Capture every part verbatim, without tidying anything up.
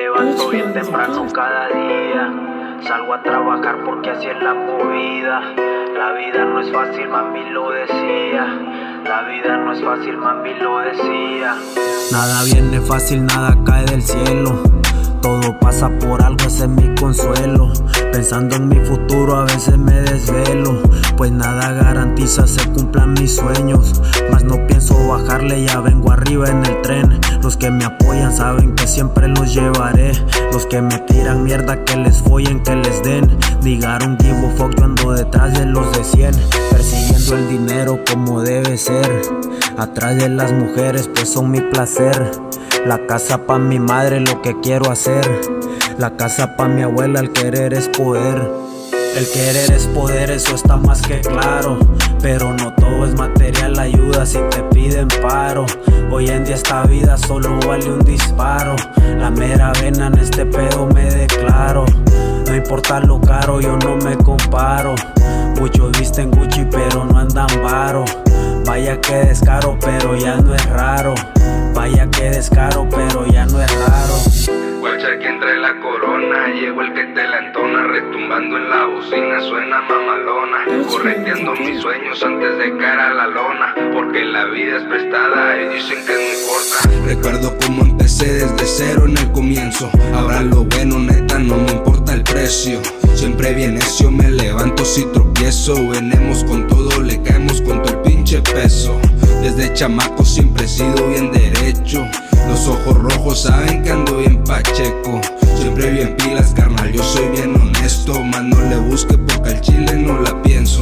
levanto bien temprano cada día. Salgo a trabajar porque así es la movida. La vida no es fácil, mami lo decía. La vida no es fácil, mami lo decía. Nada viene fácil, nada cae del cielo. Todo pasa por algo, ese es mi consuelo. Pensando en mi futuro a veces me desvelo, pues nada garantiza se cumplan mis sueños. Mas no pienso bajarle, ya vengo arriba en el tren. Los que me apoyan saben que siempre los llevaré. Los que me tiran mierda que les follen, que les den. Digaron give a fuck, yo ando detrás de los de cien. Persiguiendo el dinero como debe ser. Atrás de las mujeres pues son mi placer. La casa pa' mi madre, lo que quiero hacer. La casa pa' mi abuela, el querer es poder. El querer es poder, eso está más que claro. Pero no todo es material, ayuda si te piden paro. Hoy en día esta vida solo vale un disparo. La mera vena en este pedo me declaro. No importa lo caro, yo no me comparo. Muchos visten Gucci pero no andan varo. Vaya que descaro, pero ya no es raro. Vaya que descaro, pero ya no es raro. Guacha que entre la corona, llegó el que te la entona, retumbando en la bocina, suena mamalona. Correteando mis sueños antes de caer a la lona, porque la vida es prestada y dicen que es muy corta. Recuerdo cómo empecé desde cero en el comienzo. Ahora lo bueno, neta, no me importa el precio. Siempre bien necio, me levanto si tropiezo. Venemos con todo, le caemos con todo el pinche peso. Desde chamaco siempre he sido bien derecho. Los ojos rojos saben que ando bien pacheco. Siempre bien pilas, carnal, yo soy bien honesto. Más no le busque porque al chile no la pienso.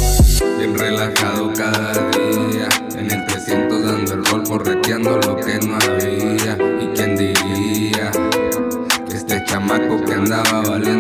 Bien relajado cada día, en el trescientos dando el rol, correteando lo que no había. Y quién diría que este chamaco que andaba valiendo